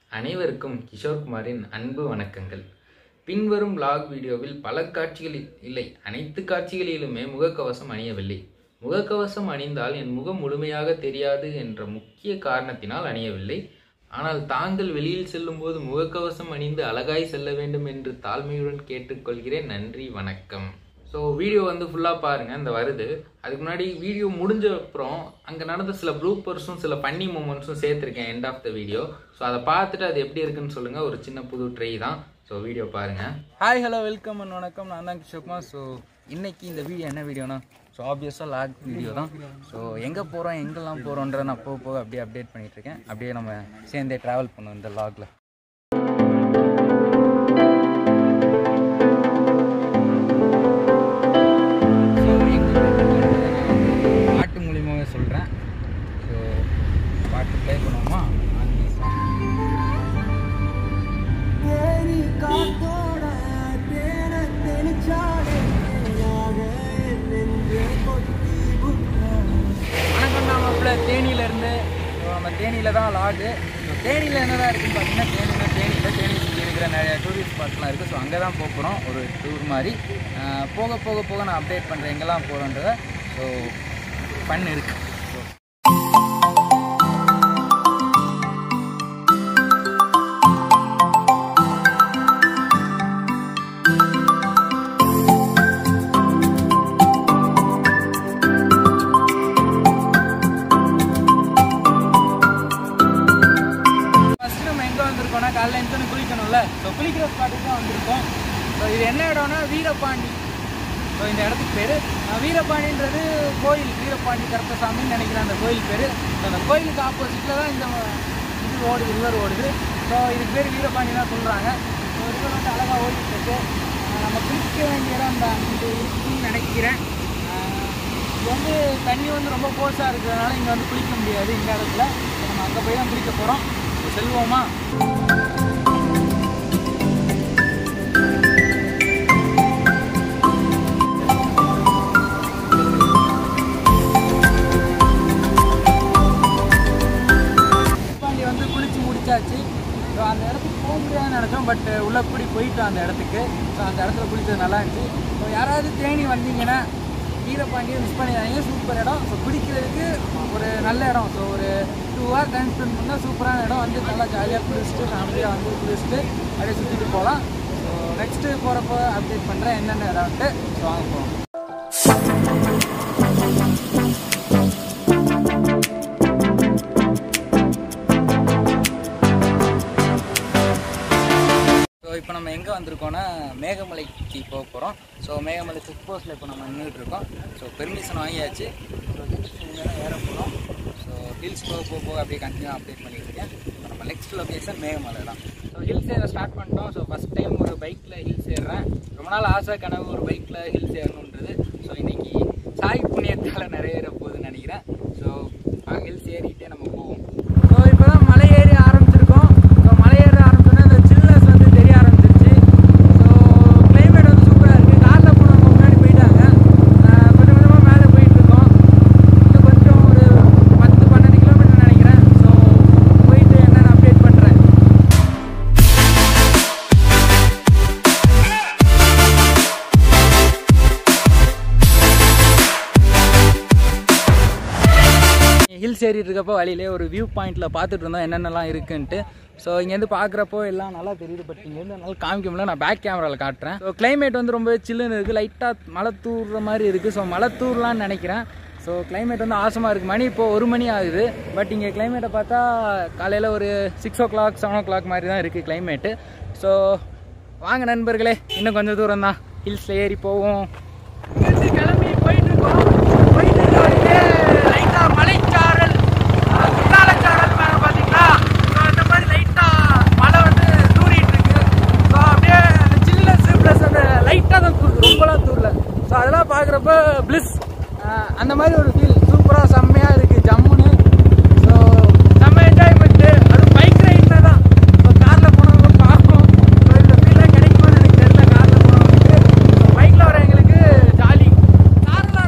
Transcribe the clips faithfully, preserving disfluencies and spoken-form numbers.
அனைவருக்கும் கிஷோர் குமாரின் அன்பு வணக்கங்கள். பின்வரும் vlog வீடியோவில் பல காட்சிகளில் இல்லை அனைத்து காட்சிகளிலுமே முகக்கவசம் அணியவில்லை. முகக்கவசம் அணிந்தால் என் முகம் முழுமையாக தெரியாது என்ற முக்கிய காரணத்தினால் அணியவில்லை. ஆனால் தாங்கள் வெளியில் செல்லும் போது முகக்கவசம் அணிந்து அழகாய் செல்ல வேண்டும் என்று தாழ்மையுடன் கேட்டுக்கொள்கிறேன். நன்றி, வணக்கம். ஸோ வீடியோ வந்து ஃபுல்லாக பாருங்கள், இந்த வருது. அதுக்கு முன்னாடி வீடியோ முடிஞ்ச அப்புறம் அங்கே நடந்த சில ப்ளூப்பர்ஸும் சில ஃபன்னி மூமெண்ட்ஸும் சேர்த்துருக்கேன் end of the video. So அதை பார்த்துட்டு அது எப்படி இருக்குன்னு சொல்லுங்கள். ஒரு சின்ன புது ட்ரை தான். ஸோ வீடியோ பாருங்கள். ஹாய், ஹலோ, வெல்கம் அண்ட் வணக்கம். நான் தான் கிஷோர் குமார். ஸோ இன்றைக்கி இந்த வீடியோ என்ன வீடியோனா, ஸோ ஆப்வியஸாக லாக் வீடியோ தான். ஸோ எங்கே போகிறோம் எங்கெல்லாம் போகிறோன்ற நான் போக போக அப்படியே அப்டேட் பண்ணிகிட்ருக்கேன். அப்படியே நம்ம சேர்ந்தே ட்ராவல் பண்ணுவோம் இந்த லாகில். பாட்டு மூலியமாகவே சொல்கிறேன். ஸோ பாட்டு ப்ளே பண்ணுவோமா? வணக்கம், நாம தேனியிலேருந்து நம்ம தேனியில் தான் லாகு. ஸோ தேனியில் என்னதான் இருக்குன்னு பார்த்தீங்கன்னா, தேனியில் தேனியில் தேனி சுற்றி இருக்கிற நிறைய டூரிஸ்ட் ஸ்பாட்ஸ்லாம் இருக்குது. ஸோ அங்கே தான் போக போகிறோம், ஒரு டூர் மாதிரி. போக போக போக நான் அப்டேட் பண்ணுறேன் எங்கெல்லாம் போகிறோன்றதை. ஸோ ஃபன் இருக்குது. காலையில் எந்த குளிக்கணும்ல, ஸோ குளிக்கிற ஸ்பாட்டுக்கு தான் வந்திருக்கோம். ஸோ இது என்ன இடம்னா வீரபாண்டி. ஸோ இந்த இடத்துக்கு பேர் வீரபாண்டின்றது கோயில், வீரபாண்டி கருப்பசாமின்னு நினைக்கிறேன் அந்த கோயில் பேர். ஸோ அந்த கோயிலுக்கு ஆப்போசிட்டில் தான் இந்த இது ஓடுது, ரிவர் ஓடுது. ஸோ இதுக்கு பேர் வீரபாண்டி தான் சொல்கிறாங்க. ஸோ ரிவர் வந்து அழகாக ஓடிட்டு இருக்கு. நம்ம குளிக்க வேண்டிய இடம் அந்த அங்கே இருக்குன்னு நினைக்கிறேன். இது வந்து தண்ணி வந்து ரொம்ப ஃபோர்ஸாக இருக்கிறதுனால இங்கே வந்து குளிக்க முடியாது இந்த இடத்துல. ஸோ நம்ம அங்கே போய் தான் குளிக்க போகிறோம். செல்வோமா? வந்து குளிச்சு முடிச்சாச்சு. ஸோ அந்த இடத்துக்கு போக முடியாதுன்னு நினச்சோம், பட் உள்ளே கூடி போயிட்டோம் அந்த இடத்துக்கு. ஸோ அந்த இடத்துல குளிச்சது நல்லா இருந்துச்சு. ஸோ யாராவது தேனி வந்தீங்கன்னா வீரபாண்டியை மிஸ் பண்ணிடாதீங்க, சூப்பர் இடம். ஸோ குளிக்கிறதுக்கு ஒரு நல்ல இடம். ஸோ ஒரு டூ ஹவர் டைம் ஸ்பெண்ட் பண்ணால் சூப்பரான இடம். வந்து நல்லா ஜாலியாக குளிச்சுட்டு ஃபேமிலியாக வந்து குளிச்சுட்டு அப்படியே சுற்றிட்டு போகலாம். ஸோ நெக்ஸ்ட்டு போகிறப்போ அப்டேட் பண்ணுறேன் என்னென்ன இடம்ட்டு. ஸோ வாங்க போகலாம். இப்போ நம்ம எங்கே வந்திருக்கோன்னா மேகமலைக்கு போக போகிறோம். ஸோ மேகமலை செக் போஸ்ட்டில் இப்போ நம்ம நின்றுட்டு இருக்கோம். ஸோ பெர்மிஷன் வாங்கியாச்சு. ஸோ ஹில்ஸ் ஏற போகிறோம். ஸோ ஹில்ஸ் போக போக போக அப்படியே கண்டினியூ அப்டேட் பண்ணிட்டு இருக்கேன். இப்போ நம்ம நெக்ஸ்ட் லொக்கேஷன் மேகமலை தான். ஸோ ஹில்ஸ் ஏற ஸ்டார்ட் பண்ணிட்டோம். ஸோ ஃபஸ்ட் டைம் ஒரு பைக்கில் ஹில்ஸ் ஏறுறேன். ரொம்ப நாள் ஆசை கனவு ஒரு பைக்கில் ஹில்ஸ் ஏறணுன்றது. ஸோ இன்றைக்கி சாய் புண்ணியத்தால் நிறைவேற போகுதுன்னு நினைக்கிறேன். ஸோ ஹில்ஸ் ஏறிக்கிட்டே நம்ம போவோம். ஸோ இப்போ தான் மலை ஏறி ஆரம்பிச்சிருக்கோம். ஸோ மலை ஏற ஆரம்பிச்சோன்னா இந்த சில்னஸ் வந்து தெரிய ஆரம்பிச்சிருச்சு. ஸோ கிளைமேட் வந்து சூப்பராக இருக்குது. காரில் போனவங்க முன்னாடி போயிட்டாங்க. கொஞ்சம் கொஞ்சமாக மேலே போயிட்டுருக்கோம். இன்னும் கொஞ்சம் ஒரு பத்து பன்னெண்டு கிலோமீட்டர் நினைக்கிறேன். ஸோ போயிட்டு என்னென்னு அப்டேட் பண்ணுறேன். ஹில்ஸ் ஏறிட்டு இருக்கப்போ வழியிலே ஒரு வியூ பாயிண்டில் பார்த்துட்டு இருந்தோம் என்னென்னலாம் இருக்குன்ட்டு. ஸோ இங்கேருந்து பார்க்குறப்போ எல்லாம் நல்லா தெரியுது, பட் இங்கேருந்து நல்லா காமிக்க முடியல. நான் பேக் கேமராவில் காட்டுறேன். ஸோ கிளைமேட் வந்து ரொம்ப சில்லுன்னு இருக்குது, லைட்டாக மழை தூர்ற மாதிரி இருக்குது. ஸோ மழை தூர்லான்னு நினைக்கிறேன். ஸோ கிளைமேட் வந்து ஆசமாக இருக்குது. மணி இப்போது ஒரு மணி ஆகுது, பட் இங்கே கிளைமேட்டை பார்த்தா காலையில் ஒரு six o'clock seven o'clock மாதிரி தான் இருக்குது கிளைமேட்டு. ஸோ வாங்க நண்பர்களே, இன்னும் கொஞ்சம் தூரம் தான், ஹில்ஸில் ஏறி போவோம். கிளம்பி போயிட்டுருக்கோம். போயிட்டு லைட்டாக மலைச்சாரல் குற்றாலச்சாரல் மேலே பார்த்தீங்களா? ஸோ அந்த மாதிரி லைட்டாக மழை வந்து தூரிட்டு இருக்கு. ஸோ அப்படியே அந்த சில்னஸ் ப்ளஸ் அந்த லைட்டாக தான் தூருது, ரொம்பலாம் தூரல. ஸோ அதெல்லாம் பார்க்குறப்ப ப்ளிஸ் அந்த மாதிரி ஒரு ஃபீல் சூப்பராக செம்மையாக இருக்குது, ஜம்முன்னு. ஸோ செம்ம என்ஜாய்மெண்ட்டு. அது பைக் ரைடில் தான். ஸோ காரில் போனவங்க பார்ப்போம். ஸோ இந்த ஃபீல்லாம் கிடைக்குமான்னு எனக்கு தெரியல காரில் போனவங்களுக்கு. ஸோ பைக்கில் வரவங்களுக்கு ஜாலி. காரில்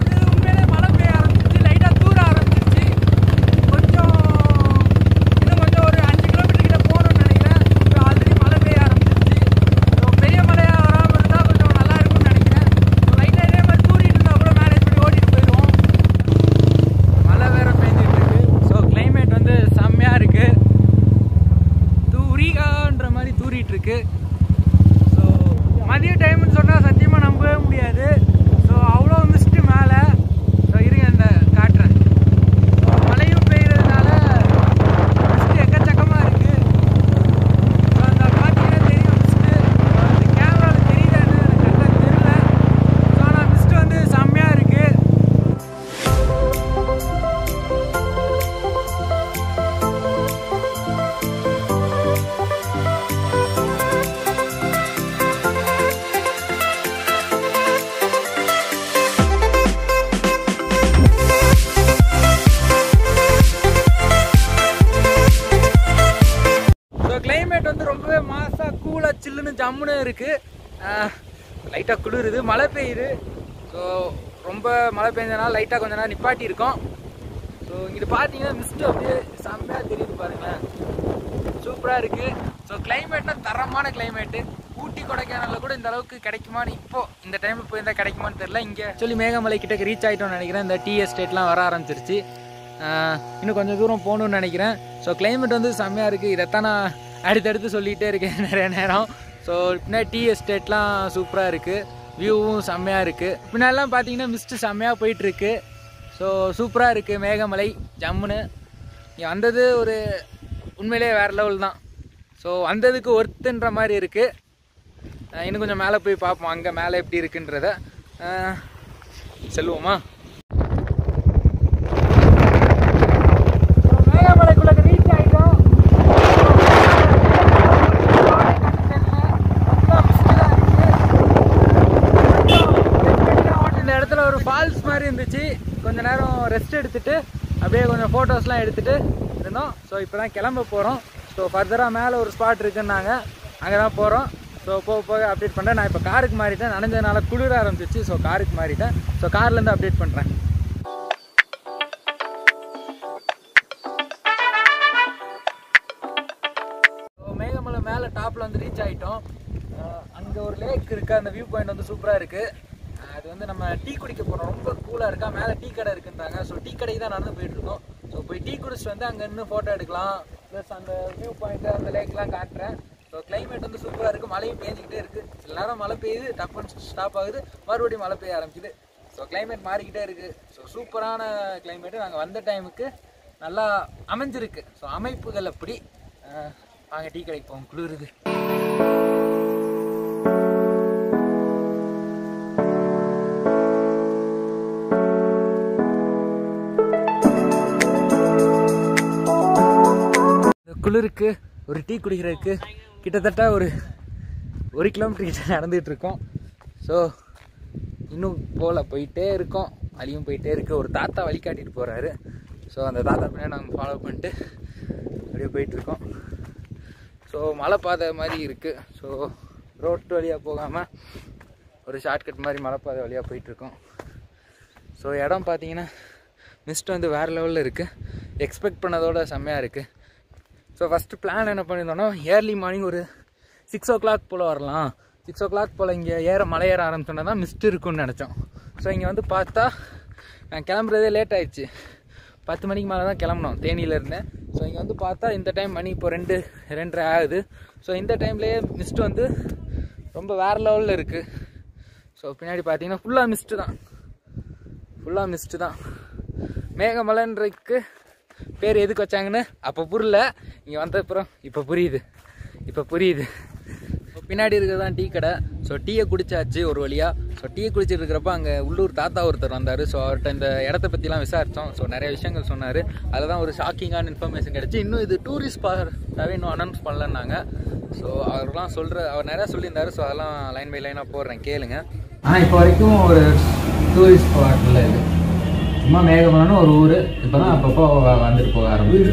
கிளைமேட் வந்து ரொம்பவே மாசாக கூலாக சில்லுன்னு ஜம்முன்னு இருக்குது. லைட்டாக குளிருது, மழை பெய்யுது. ஸோ ரொம்ப மழை பெஞ்சனால லைட்டாக கொஞ்ச நேரம் நிப்பாட்டி இருக்கோம். ஸோ இங்கிட்டு பார்த்தீங்கன்னா மிஸ்ட்டு அப்படியே செம்மையாக தெரியுது பாருங்களேன், சூப்பராக இருக்குது. ஸோ கிளைமேட்னா தரமான கிளைமேட்டு. ஊட்டி கொடைக்கானலில் கூட இந்த அளவுக்கு கிடைக்குமான்னு இப்போ இந்த டைமில் போயிருந்தால் கிடைக்குமான்னு தெரியல. இங்கே சொல்லி மேகமலை கிட்ட ரீச் ஆகிட்டோம்னு நினைக்கிறேன். இந்த டீ எஸ்டேட்லாம் வர ஆரம்பிச்சிருச்சு. இன்னும் கொஞ்சம் தூரம் போகணுன்னு நினைக்கிறேன். ஸோ கிளைமேட் வந்து செம்மையாக இருக்குது. இதைத்தான் நான் அடுத்தடுத்து சொல்லிகிட்டே இருக்கேன் நிறைய நேரம். ஸோ பின்னாடி டீ எஸ்டேட்லாம் சூப்பராக இருக்குது, வியூவும் செம்மையாக இருக்குது. பின்னாடிலாம் பார்த்தீங்கன்னா மிஸ்ட்டு செம்மையாக போயிட்டுருக்கு. ஸோ சூப்பராக இருக்குது மேகமலை ஜம்முன்னு. இங்கே வந்தது ஒரு உண்மையிலே வேறு லெவல் தான். ஸோ வந்ததுக்கு ஒர்த்துன்ற மாதிரி இருக்குது. இன்னும் கொஞ்சம் மேலே போய் பார்ப்போம் அங்கே மேலே எப்படி இருக்குன்றத. செல்வோமா? மேகமலைக்குள்ள ரீச் ஆகிட்டோம். இந்த இடத்துல ஒரு ஃபால்ஸ் மாதிரி இருந்துச்சு. கொஞ்ச நேரம் ரெஸ்ட் எடுத்துட்டு அப்படியே கொஞ்சம் ஃபோட்டோஸ்லாம் எடுத்துகிட்டு இருந்தோம். ஸோ இப்போ தான் கிளம்ப போகிறோம். ஸோ ஃபர்தராக மேலே ஒரு ஸ்பாட் இருக்குன்னாங்க, அங்கே தான் போகிறோம். ஸோ போக போக அப்டேட் பண்ணுறேன். நான் இப்போ காருக்கு மாறிட்டேன், நனைஞ்சதுனால குளிர ஆரம்பிச்சிச்சு. ஸோ காருக்கு மாறிட்டேன். ஸோ கார்லேருந்து அப்டேட் பண்ணுறேன். ஸோ மேகமலை மேலே டாப்பில் வந்து ரீச் ஆகிட்டோம். அங்கே ஒரு லேக் இருக்குது, அந்த வியூ பாயிண்ட் வந்து சூப்பராக இருக்குது. அது வந்து நம்ம டீ குடிக்க போகிறோம். ரொம்ப கூலாக இருக்கா, மேலே டீ கடை இருக்குன்றாங்க. ஸோ டீ கடைக்கு தான் நடந்து போயிட்டுருக்கோம். ஸோ போய் டீ குடிச்சிட்டு வந்து அங்கே இன்னும் ஃபோட்டோ எடுக்கலாம். ப்ளஸ் அந்த வியூ பாயிண்ட்டு அந்த லேக்லாம் காட்டுறேன். ஸோ கிளைமேட் வந்து சூப்பராக இருக்குது. மழையும் பேஞ்சிக்கிட்டே இருக்குது. சில நேரம் மழை பெய்யுது, டப்புன்னு ஸ்டாப் ஆகுது, மறுபடியும் மழை பெய்ய ஆரம்பிக்குது. ஸோ கிளைமேட் மாறிக்கிட்டே இருக்குது. ஸோ சூப்பரான கிளைமேட்டு. நாங்கள் வந்த டைமுக்கு நல்லா அமைஞ்சிருக்கு. ஸோ அமைப்புகள் அப்படி. வாங்க டீ கடைக்கு போவோம், குளிருது. குளிருக்கு ஒரு டீ குடிக்கிறதுக்கு கிட்டத்தட்ட ஒரு ஒரு கிலோமீட்டர் கிட்ட நடந்துகிட்டு இருக்கோம். ஸோ இன்னும் போகல, போயிட்டே இருக்கோம். வழியும் போயிட்டே இருக்குது. ஒரு தாத்தா வழி காட்டிட்டு போகிறாரு. ஸோ அந்த தாத்தா பின்னாடி நாங்கள் ஃபாலோ பண்ணிட்டு அப்படியே போயிட்டுருக்கோம். ஸோ மலை பாதை மாதிரி இருக்குது. ஸோ ரோட்டு வழியாக போகாமல் ஒரு ஷார்ட்கட் மாதிரி மலை பாதை வழியாக போயிட்டுருக்கோம். ஸோ இடம் பார்த்தீங்கன்னா மிஸ்ட் வந்து வேறு லெவலில் இருக்குது. எக்ஸ்பெக்ட் பண்ணதோட செம்மையாக இருக்குது. ஸோ ஃபஸ்ட்டு பிளான் என்ன பண்ணியிருந்தோன்னா, ஏர்லி மார்னிங் ஒரு சிக்ஸ் ஓ கிளாக் போல் வரலாம். சிக்ஸ் ஓ கிளாக் போல் இங்கே ஏற மலை ஏற ஆரம்பிச்சோன்னா தான் மிஸ்ட் இருக்குன்னு நினச்சோம். ஸோ இங்கே வந்து பார்த்தா நான் கிளம்புறதே லேட் ஆகிடுச்சு. பத்து மணிக்கு மேலே தான் கிளம்புனோம் தேனியில் இருந்தேன். ஸோ இங்கே வந்து பார்த்தா இந்த டைம் மணி இப்போ ரெண்டு ரெண்டரை ஆகுது. ஸோ இந்த டைம்லேயே மிஸ்ட் வந்து ரொம்ப வேறு லெவலில் இருக்குது. ஸோ பின்னாடி பார்த்தீங்கன்னா ஃபுல்லாக மிஸ்ட்டு தான், ஃபுல்லாக மிஸ்ட்டு தான். மேகமலைன்றதுக்கு பேர் எதுக்கு வச்சாங்கன்னு அப்போ புரியல. இங்கே வந்தப்புறம் இப்போ புரியுது, இப்போ புரியுது. இப்போ பின்னாடி இருக்கிறது தான் டீ கடை. ஸோ டீயை குடிச்சாச்சு ஒரு வழியாக. ஸோ டீயை குடிச்சிட்டு இருக்கிறப்ப அங்கே உள்ளூர் தாத்தா ஒருத்தர் வந்தார். ஸோ அவர்கிட்ட இந்த இடத்த பற்றிலாம் விசாரித்தோம். ஸோ நிறைய விஷயங்கள் சொன்னார். அதில் தான் ஒரு ஷாக்கிங்கான இன்ஃபர்மேஷன் கிடச்சி. இன்னும் இது டூரிஸ்ட் ஸ்பாட்டாகவே இன்னும் அனௌன்ஸ் பண்ணலன்னாங்க. ஸோ அவர்லாம் சொல்கிற அவர் நிறையா சொல்லியிருந்தார். ஸோ அதெல்லாம் லைன் பை லைனாக போடுறேன், கேளுங்க. ஆனால் இப்போ வரைக்கும் ஒரு டூரிஸ்ட் ஸ்பாட்டில் இது சும்மா மேகமலைன்னு ஒரு ஊர். இப்போ தான் அப்பப்போ வந்துட்டு போக ஆரம்பிச்சு.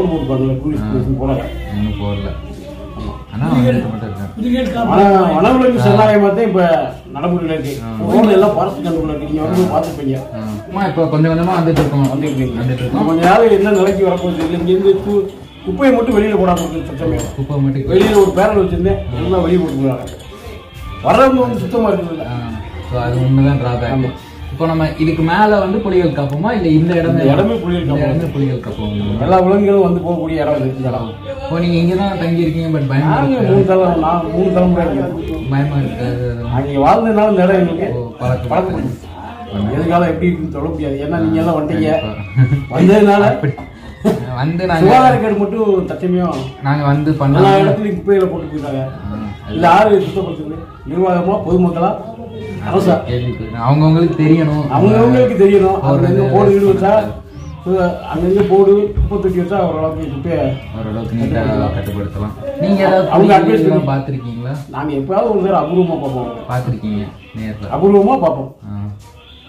இன்னும் போடல. ஆனால் வந்துட்டு மட்டும் இருக்கேன். வனவிலங்கு சரணாலயமாக இப்போ நடைமுறையில் இருக்கு. ஊரில் எல்லாம் பார்த்து கண்டுள்ள இருக்கு. நீங்கள் வந்து பார்த்துப்பீங்க. சும்மா இப்போ கொஞ்சம் கொஞ்சமாக வந்துட்டு இருக்கோம் வந்துட்டு வந்துட்டு இருக்கோம். கொஞ்சம் நாள் என்ன நிலைக்கு வரப்போகுது இல்லை. இங்கேருந்து குப்பையை மட்டும் வெளியில் போடாமல் இருக்கு. சுத்தமே குப்பை மட்டும் வெளியில் ஒரு பேரல் வச்சுருந்தேன், எல்லாம் வெளியே போட்டுக்கிறாங்க. வர்றவங்க வந்து சுத்தமாக இருக்குது. ஸோ அது ஒன்று தான் ட்ராபேக். இப்போ நம்ம இதுக்கு மேலே வந்து புலிகள் காப்போமா இல்லை இந்த இடமே இடமே புலிகள் காப்போம். இடமே புலிகள் காப்போம். எல்லா விலங்குகளும் வந்து போகக்கூடிய இடம் இது. இந்த இடம் இப்போ நீங்கள் இங்கே தான் தங்கி இருக்கீங்க. பட் பயமா மூணு தலை நான் மூணு தலைமுறை பயமா இருக்காது. அங்கே வாழ்ந்ததுனால இந்த இடம் எங்களுக்கு பழக்கம். எதுக்காலம் எப்படி இருக்குன்னு சொல்ல முடியாது. ஏன்னா நீங்கள் எல்லாம் வந்துட்டீங்க. வந்ததுனால வந்து நாங்கள் சுகாதாரக்கேடு மட்டும் தச்சமையும் நாங்கள் வந்து பண்ண எல்லா இடத்துலையும் குப்பையில போட்டு போயிருக்காங்க. இல்லை யாரு சுத்தப்படுத்துறது? நிர்வாகமா பொதுமக்களா அரசா? அவங்கவுங்களுக்கு தெரியணும். அவங்கவுங்களுக்கு தெரியணும். அவங்க போடு வீடு வச்சா அங்கங்க போடு குப்பை தொட்டி வச்சா ஓரளவுக்கு குப்பையை ஓரளவுக்கு நீட்டாக கட்டுப்படுத்தலாம். நீங்கள் ஏதாவது அவங்க அட்வைஸ் பண்ணி பார்த்துருக்கீங்களா? நாங்கள் எப்போயாவது ஒரு நேரம் அபூர்வமாக பார்ப்போம். பார்த்துருக்கீங்க நேரில்? அபூர்வமாக பார்ப்போம்.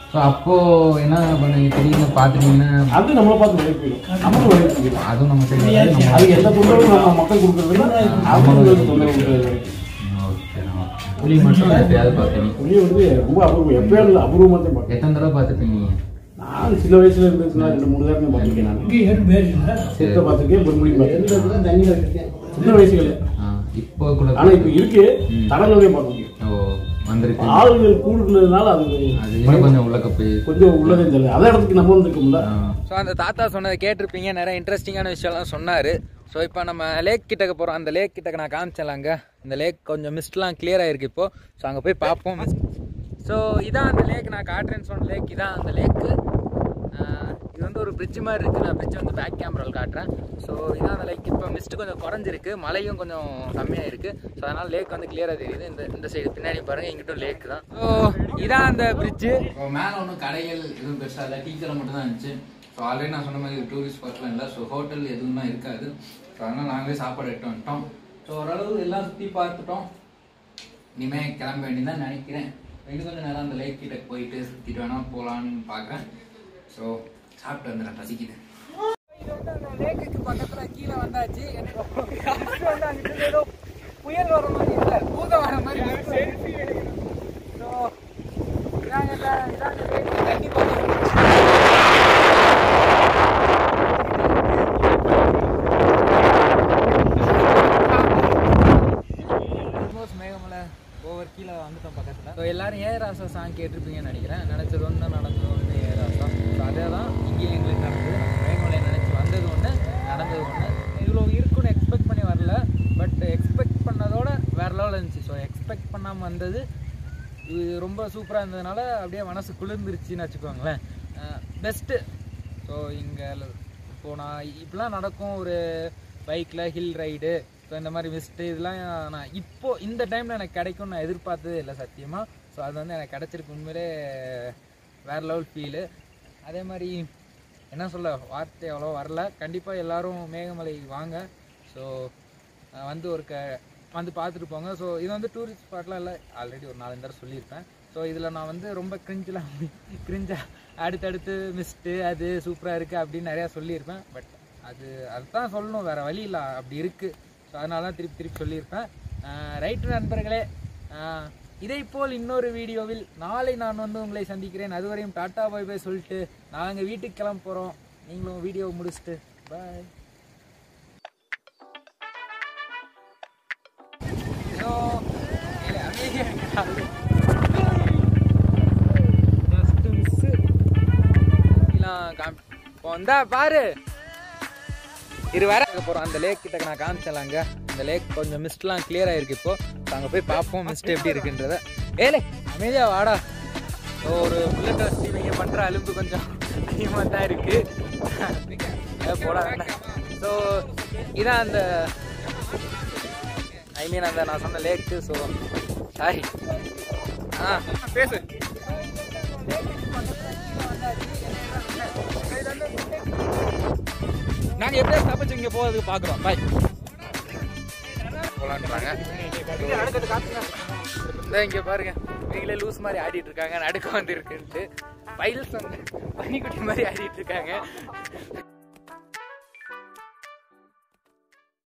ஸோ அப்போ என்ன பண்ணுவீங்க திடீர்னு பார்த்துட்டீங்கன்னா அது நம்மளை பார்த்து வழி போயிடும், நமக்கு வழி போயிடும். அதுவும் நம்ம சைடு அது எந்த தொந்தரவும் நம்ம மக்கள் கொடுக்குறதுல அவங்களுக்கு தொந்தரவு கொடுக்குறது வரைக்கும். புளி மட்டும் எப்பயாவது பார்த்தீங்க? புளி வந்து ரொம்ப அபூர்வம், எப்பயாவது இல்லை, அபூர்வமாக தான் பார்ப்பேன். எத்தனை தடவை பார்த்துருப்பீங்க? நான் சின்ன வயசுல இருந்துச்சுன்னா ரெண்டு மூணு தடவை பார்த்துருக்கேன். நான் சேர்த்த பார்த்துருக்கேன், பொன்முடி பார்த்துருக்கேன் சின்ன வயசுல. இப்போ கூட ஆனால் இப்போ இருக்கு தடங்களே பார்த்துருக்கேன். ஓ வந்திருக்கு. ஆளுகள் கூடுனதுனால அது அது கொஞ்சம் உள்ளக்க போய் கொஞ்சம் உள்ளதே தெரியல, அதே இடத்துக்கு நம்ம வந்துருக்கோம்ல. ஸோ அந்த தாத்தா சொன்னதை கேட்டிருப்பீங்க, நிறைய இன்ட்ரெஸ்டிங்கான விஷயம்லாம் சொன்னார். ஸோ இப்போ நம்ம லேக் கிட்டக்க போகிறோம். அந்த லேக் கிட்டக்க நான் காமிச்சலாங்க. இந்த லேக் கொஞ்சம் மிஸ்ட்லாம் கிளியர் ஆகிருக்கு இப்போது. ஸோ அங்கே போய் பார்ப்போம். ஸோ இதான் அந்த லேக், நான் காட்டுறேன்னு சொன்ன லேக் இதான் அந்த லேக்கு. இது வந்து ஒரு பிரிட்ஜ் மாதிரி இருக்குது. நான் பிரிட்ஜ் வந்து பேக் கேமராவில் காட்டுறேன். ஸோ இதான் அந்த லேக். இப்போ மிஸ்ட்டு கொஞ்சம் குறைஞ்சிருக்கு, மழையும் கொஞ்சம் கம்மியாக இருக்குது. ஸோ அதனால் லேக் வந்து கிளியராக தெரியுது. இந்த இந்த சைடு பின்னாடி பாருங்கள், இங்கிட்டும் லேக் தான். ஸோ இதான் அந்த பிரிட்ஜு. மேலே ஒன்றும் கடைகள் எதுவும் பெருசாக இல்லை, டீச்சரை மட்டும் தான் இருந்துச்சு. ஸோ ஆல்ரெடி நான் சொன்ன மாதிரி டூரிஸ்ட் ஸ்பாட்லாம் இல்லை. ஸோ ஹோட்டல் எதுவும் தான் இருக்காது. ஸோ அதனால் நாங்களே சாப்பாடு எடுத்து வந்துட்டோம். ஸோ ஓரளவு எல்லாம் சுற்றி பார்த்துட்டோம். இனிமேல் கிளம்ப வேண்டியதான் நினைக்கிறேன். இன்னும் கொஞ்சம் நேரம் அந்த லேக் கிட்ட போயிட்டு சுற்றிட்டு வேணா போகலான்னு பார்க்குறேன். ஸோ சாப்பிட்டு வந்துடுறேன், பசிக்குது. லேக்குக்கு பக்கத்தில் கீழே வந்தாச்சு. எனக்கு வந்து அங்கிட்டு ஏதோ புயல் வர மாதிரி இல்லை, பூதம் வர மாதிரி. ஸோ இதாங்க இதாங்க தண்ணி பார்த்து மேகமலை ஓவர் கீழே வந்துட்டோம் பக்கத்தில். ஸோ எல்லாரும் ஏ ராசா சாங் கேட்டிருப்பீங்கன்னு நினைக்கிறேன். நினச்சது ஒன்று நடந்தது ஒன்று ஏ ராசா. ஸோ அதே தான் இங்கேயும் எங்களுக்கு நடந்தது. நம்ம மேகமலையை நினச்சி வந்தது ஒன்று, நடந்தது ஒன்று. இவ்வளோ இருக்குன்னு எக்ஸ்பெக்ட் பண்ணி வரல, பட் எக்ஸ்பெக்ட் பண்ணதோட வேறு லெவலில் இருந்துச்சு. ஸோ எக்ஸ்பெக்ட் பண்ணாமல் வந்தது இது ரொம்ப சூப்பராக இருந்ததுனால அப்படியே மனசு குளிர்ந்துருச்சுன்னு வச்சுக்கோங்களேன். பெஸ்ட்டு. ஸோ இங்கே இப்போது நான் இப்படிலாம் நடக்கும் ஒரு பைக்கில் ஹில் ரைடு, ஸோ இந்த மாதிரி மிஸ்ட்டு இதெல்லாம் நான் இப்போது இந்த டைமில் எனக்கு கிடைக்கும்னு நான் எதிர்பார்த்ததே இல்லை சத்தியமாக. ஸோ அது வந்து எனக்கு கிடச்சிருக்கு, உண்மையிலே வேறு லெவல் ஃபீலு. அதே மாதிரி என்ன சொல்ல, வார்த்தை அவ்வளோ வரல. கண்டிப்பாக எல்லோரும் மேகமலை வாங்க. ஸோ வந்து ஒரு க வந்து பார்த்துட்டு போங்க. ஸோ இது வந்து டூரிஸ்ட் ஸ்பாட்லாம் இல்லை, ஆல்ரெடி ஒரு நாலு தடவை சொல்லியிருப்பேன். ஸோ இதில் நான் வந்து ரொம்ப கிரிஞ்செலாம் கிரிஞ்சாக அடுத்தடுத்து மிஸ்ட்டு அது சூப்பராக இருக்குது அப்படின்னு நிறையா சொல்லியிருப்பேன். பட் அது அதுதான் சொல்லணும், வேறு வழி இல்லை, அப்படி இருக்குது. ஸோ அதனால தான் திருப்பி திருப்பி சொல்லியிருப்பேன். ரைட்டு நண்பர்களே, இதே போல் இன்னொரு வீடியோவில் நாளை நான் வந்து உங்களை சந்திக்கிறேன். அதுவரையும் டாட்டா பாய் பாய் சொல்லிட்டு நாங்கள் வீட்டுக்கு கிளம்ப போகிறோம். நீங்களும் வீடியோவை முடிச்சுட்டு பாய். ஸோ ஜஸ்ட்டு மிஸ்ஸு இப்போ வந்தா பாரு இரு வர போகிறோம். அந்த லேக் கிட்ட நான் காமிச்சலாங்க. இந்த லேக் கொஞ்சம் மிஸ்ட்லாம் கிளியர் ஆகிருக்கு இப்போது. அங்கே போய் பார்ப்போம் மிஸ்ட் எப்படி இருக்குன்றத. ஏலே அமைதியா வாடா. ஒரு புல்லட் வச்சு இவங்க பண்ணுற அலும்பு கொஞ்சம் அதிகமாக தான் இருக்குது, போட வேண்டாம். ஸோ இதான் அந்த ஐ மீன் அந்த நான் சொன்ன லேக்கு. ஸோ சாரி ஆ பேசு. நாங்கள் எப்படியா தப்பிச்சு இங்கே போகிறதுக்கு பார்க்குறோம். பாய் போகலான்றாங்க. இந்த இங்கே பாருங்க, நீங்களே லூஸ் மாதிரி ஆடிட்டு இருக்காங்க, நடுக்க வந்து இருக்குன்ட்டு. பைல்ஸ் வந்து பனிக்குட்டி மாதிரி ஆடிட்டு இருக்காங்க.